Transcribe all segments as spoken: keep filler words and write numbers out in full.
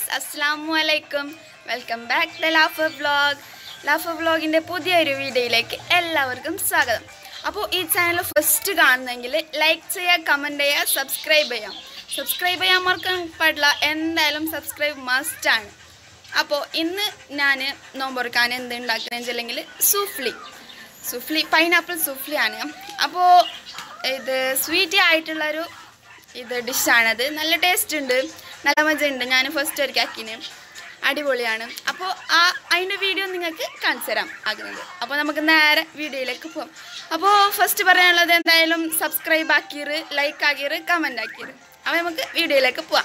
Assalamualaikum. Welcome back to Lafa Vlog. Lafa Vloginte പുതിയൊരു വീഡിയോയിലേക്ക് എല്ലാവർക്കും സ്വാഗതം. അപ്പോൾ ഈ ചാനൽ ഫസ്റ്റ് കാണുന്നെങ്കിൽ ലൈക്ക് ചെയ്യുക, കമന്റ് ചെയ്യുക, സബ്സ്ക്രൈബ് ചെയ്യാം. സബ്സ്ക്രൈബ് ചെയ്യാൻ മറക്കാൻ പാടില്ല, എന്തായാലും സബ്സ്ക്രൈബ് മസ്റ്റ് ആണ്. അപ്പോൾ ഇന്ന് ഞാൻ നോമ്പൊറുക്കാൻ എന്ത് ഉണ്ടാക്കുന്നതെന്ന് വെച്ചില്ലെങ്കിൽ സൂഫ്ലി സൂഫ്ലി പൈനാപ്പിൾ സൂഫ്ലിയാണ്. അപ്പോൾ ഇത് സ്വീറ്റി ആയിട്ടുള്ളൊരു ഇത് ഡിഷാണത്. നല്ല ടേസ്റ്റ് ഉണ്ട്, നല്ല മജ ഉണ്ട്. ഞാൻ ഫസ്റ്റ് ഒരിക്കൽ ആക്കിന്, അടിപൊളിയാണ്. അപ്പോൾ ആ അതിൻ്റെ വീഡിയോ നിങ്ങൾക്ക് കാണിച്ചു തരാം ആകുന്നത്. അപ്പോൾ നമുക്ക് നേരെ വീഡിയോയിലേക്ക് പോകാം. അപ്പോൾ ഫസ്റ്റ് പറയാനുള്ളത് എന്തായാലും സബ്സ്ക്രൈബ് ആക്കിയത്, ലൈക്ക് ആക്കിയത്, കമൻറ്റ് ആക്കിയത്. അപ്പോൾ നമുക്ക് വീഡിയോയിലേക്ക് പോവാം.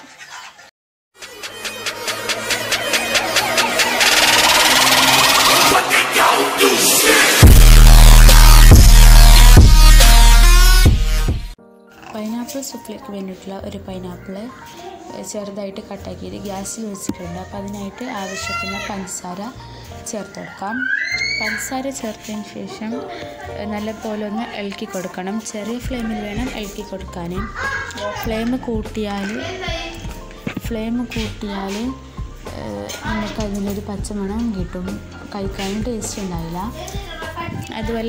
പൈനാപ്പിൾ സൂപ്പിലേക്ക് വേണ്ടിയിട്ടുള്ള ഒരു പൈനാപ്പിൾ ചെറുതായിട്ട് കട്ടാക്കിയിട്ട് ഗ്യാസിൽ വെച്ചിട്ടുണ്ട്. അപ്പോൾ അതിനായിട്ട് ആവശ്യത്തിന് പഞ്ചസാര ചേർത്ത് കൊടുക്കാം. പഞ്ചസാര ചേർത്തതിന് ശേഷം നല്ലപോലെ ഒന്ന് ഇളക്കി കൊടുക്കണം. ചെറിയ ഫ്ലെയിമിൽ വേണം ഇളക്കി കൊടുക്കാൻ. ഫ്ലെയിം കൂട്ടിയാൽ ഫ്ലെയിം കൂട്ടിയാൽ നമുക്ക് അതിനൊരു പച്ചമണം കിട്ടും, കഴിക്കാനും ടേസ്റ്റ് ഉണ്ടാവില്ല. അതുമല്ല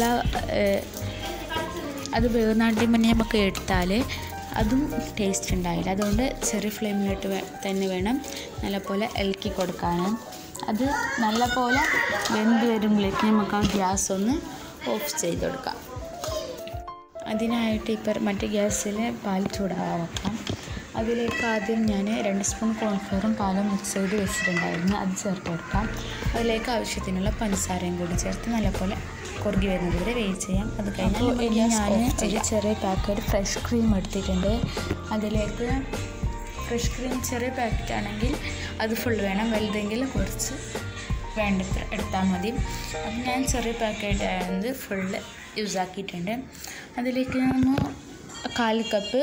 അത് വേവുന്നാണ്ടി മുന്നേ നമുക്ക് എടുത്താൽ അതും ടേസ്റ്റ് ഉണ്ടാവില്ല. അതുകൊണ്ട് ചെറിയ ഫ്ലെയിമിലിട്ട് തന്നെ വേണം നല്ലപോലെ ഇളക്കി കൊടുക്കാൻ. അത് നല്ലപോലെ വെന്ത് വരുമ്പോഴേക്ക് നമുക്ക് ആ ഗ്യാസ് ഒന്ന് ഓഫ് ചെയ്ത് കൊടുക്കാം. അതിനായിട്ട് ഇപ്പോൾ മറ്റേ ഗ്യാസിൽ പാൽ ചൂടാകാൻ വെക്കാം. അതിലേക്ക് ആദ്യം ഞാൻ രണ്ട് സ്പൂൺ കോൺഫ്ലവറും പാലും മിക്സ് ചെയ്ത് വെച്ചിട്ടുണ്ടായിരുന്നു, അത് ചേർത്ത് കൊടുക്കാം. അതിലേക്ക് ആവശ്യത്തിനുള്ള പഞ്ചസാരയും കൂടി ചേർത്ത് നല്ലപോലെ കുറുകി വരുന്നത് വരെ വെയിറ്റ് ചെയ്യാം. അത് കഴിഞ്ഞാൽ ഇനി ഞാൻ ഒരു ചെറിയ പാക്കറ്റ് ഫ്രഷ് ക്രീം എടുത്തിട്ടുണ്ട്. അതിലേക്ക് ഫ്രഷ് ക്രീം ചെറിയ പാക്കറ്റ് ആണെങ്കിൽ അത് ഫുൾ വേണം, വലുതെങ്കിൽ കുറച്ച് വേണ്ടത്ര എടുത്താൽ മതി. അപ്പം ഞാൻ ചെറിയ പാക്കറ്റ് ആയത് ഫുള്ള് യൂസ് ആക്കിയിട്ടുണ്ട്. അതിലേക്ക് ഞാൻ കാൽ കപ്പ്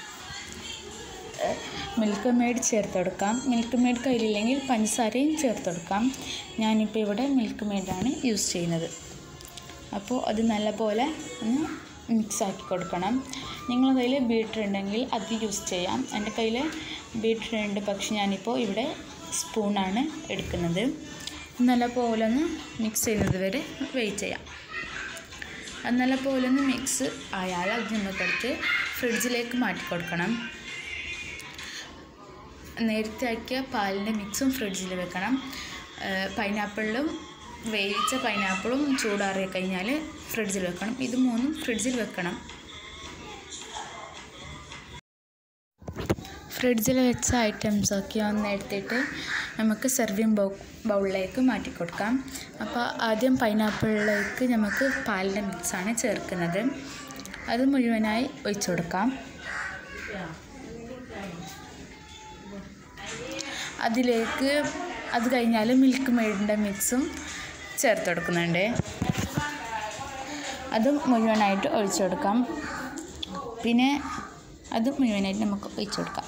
മിൽക്ക് മെയ്ഡ് ചേർത്ത് കൊടുക്കാം. മിൽക്ക് മെയ്ഡ് കയ്യിലില്ലെങ്കിൽ പഞ്ചസാരയും ചേർത്ത് കൊടുക്കാം. ഞാനിപ്പോൾ ഇവിടെ മിൽക്ക് മെയ്ഡാണ് യൂസ് ചെയ്യുന്നത്. അപ്പോൾ അത് നല്ലപോലെ ഒന്ന് മിക്സാക്കി കൊടുക്കണം. നിങ്ങളുടെ കയ്യിൽ ബീറ്റർ ഉണ്ടെങ്കിൽ അത് യൂസ് ചെയ്യാം. എൻ്റെ കയ്യിൽ ബീറ്റർ ഉണ്ട്, പക്ഷെ ഞാനിപ്പോൾ ഇവിടെ സ്പൂണാണ് എടുക്കുന്നത്. നല്ലപോലെ ഒന്ന് മിക്സ് ചെയ്യുന്നത് വരെ വെയിറ്റ് ചെയ്യാം. അത് നല്ലപോലെ ഒന്ന് മിക്സ് ആയാൽ അത് നമുക്കെടുത്ത് ഫ്രിഡ്ജിലേക്ക് മാറ്റി കൊടുക്കണം. നേരത്തെ ആക്കിയ പാലിൻ്റെ മിക്സും ഫ്രിഡ്ജിൽ വെക്കണം. പൈനാപ്പിളിലും വേവിച്ച പൈനാപ്പിളും ചൂടാറി കഴിഞ്ഞാൽ ഫ്രിഡ്ജിൽ വെക്കണം. ഇത് മൂന്നും ഫ്രിഡ്ജിൽ വെക്കണം. ഫ്രിഡ്ജിൽ വെച്ച ഐറ്റംസൊക്കെ ഒന്ന് എടുത്തിട്ട് നമുക്ക് സെർവിങ് ബൗ ബൗളിലേക്ക് മാറ്റി കൊടുക്കാം. അപ്പോൾ ആദ്യം പൈനാപ്പിളിലേക്ക് നമുക്ക് പാലിൻ്റെ മിക്സാണ് ചേർക്കുന്നത്. അത് മുഴുവനായി ഒഴിച്ചു കൊടുക്കാം. അതിലേക്ക് അത് കഴിഞ്ഞാൽ മിൽക്ക് മെയ്ഡിൻ്റെ മിക്സും ചേർത്ത് കൊടുക്കുന്നുണ്ട്. അതും മുഴുവനായിട്ട് ഒഴിച്ചു കൊടുക്കാം. പിന്നെ അതും മുഴുവനായിട്ട് നമുക്ക് ഒഴിച്ചു കൊടുക്കാം.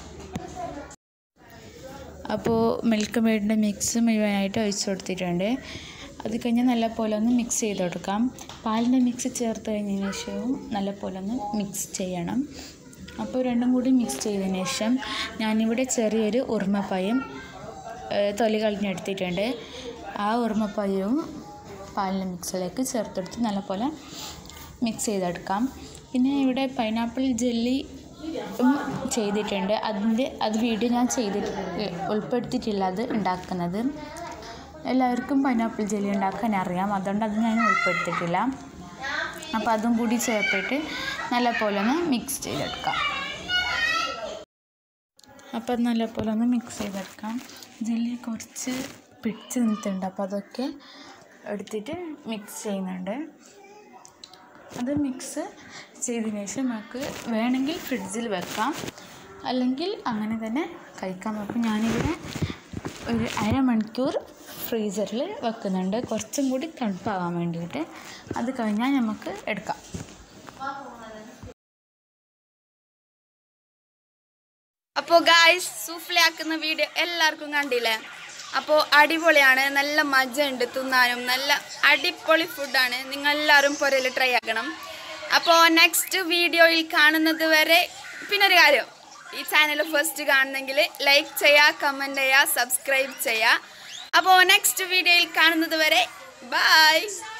അപ്പോൾ മിൽക്ക് മെയ്ഡിൻ്റെ മിക്സ് മുഴുവനായിട്ട് ഒഴിച്ചു കൊടുത്തിട്ടുണ്ട്. അത് കഴിഞ്ഞ് നല്ലപോലെ ഒന്ന് മിക്സ് ചെയ്ത് കൊടുക്കാം. പാലിൻ്റെ മിക്സ് ചേർത്ത് കഴിഞ്ഞതിന് ശേഷവും നല്ലപോലെ ഒന്ന് മിക്സ് ചെയ്യണം. അപ്പോൾ രണ്ടും കൂടി മിക്സ് ചെയ്തതിന് ശേഷം ഞാനിവിടെ ചെറിയൊരു ഉറുമപ്പഴം തൊലി കളഞ്ഞെടുത്തിട്ടുണ്ട്. ആ ഉറുമപ്പഴവും പാലിൻ്റെ മിക്സിലേക്ക് ചേർത്തെടുത്ത് നല്ലപോലെ മിക്സ് ചെയ്തെടുക്കാം. പിന്നെ ഇവിടെ പൈനാപ്പിൾ ജെല്ലി ചെയ്തിട്ടുണ്ട്. അതിൻ്റെ അത് വീഡിയോ ഞാൻ ചെയ്തിട്ട് ഉൾപ്പെടുത്തിയിട്ടില്ല അത് ഉണ്ടാക്കുന്നത്. എല്ലാവർക്കും പൈനാപ്പിൾ ജെല്ലി ഉണ്ടാക്കാൻ അറിയാം, അതുകൊണ്ട് അത് ഞാൻ ഉൾപ്പെടുത്തിയിട്ടില്ല. അപ്പോൾ അതും കൂടി ചേർത്തിട്ട് നല്ലപോലെ ഒന്ന് മിക്സ് ചെയ്തെടുക്കാം. അപ്പോൾ നല്ലപോലെ ഒന്ന് മിക്സ് ചെയ്തെടുക്കാം. ജെല്ലി കുറച്ച് പിടിച്ച് നിൽക്കുന്നുണ്ട്, അപ്പോൾ അതൊക്കെ എടുത്തിട്ട് മിക്സ് ചെയ്യുന്നുണ്ട്. അത് മിക്സ് ചെയ്തതിന് ശേഷം നമുക്ക് വേണമെങ്കിൽ ഫ്രിഡ്ജിൽ വെക്കാം, അല്ലെങ്കിൽ അങ്ങനെ തന്നെ കഴിക്കാം. അപ്പോൾ ഞാനിവിടെ ഒരു അരമണിക്കൂർ ഫ്രീസറിൽ വെക്കുന്നുണ്ട്, കുറച്ചും കൂടി തണുപ്പാകാൻ വേണ്ടിയിട്ട്. അത് കഴിഞ്ഞാൽ നമുക്ക് എടുക്കാം. അപ്പോൾ ഗായ്സ്, സൂഫ്ലി ആക്കുന്ന വീഡിയോ എല്ലാവർക്കും കണ്ടില്ലേ? അപ്പോൾ അടിപൊളിയാണ്, നല്ല മജ ഉണ്ട് തിന്നാനും. നല്ല അടിപൊളി ഫുഡാണ്. നിങ്ങളെല്ലാവരും പുരയിൽ ട്രൈ ആക്കണം. അപ്പോൾ നെക്സ്റ്റ് വീഡിയോയിൽ കാണുന്നത് വരെ. പിന്നൊരു കാര്യം, ഈ ചാനൽ ഫസ്റ്റ് കാണുന്നെങ്കിൽ ലൈക്ക് ചെയ്യുക, കമൻറ്റ് ചെയ്യുക, സബ്സ്ക്രൈബ് ചെയ്യുക. അപ്പോൾ നെക്സ്റ്റ് വീഡിയോയിൽ കാണുന്നത് വരെ ബൈ.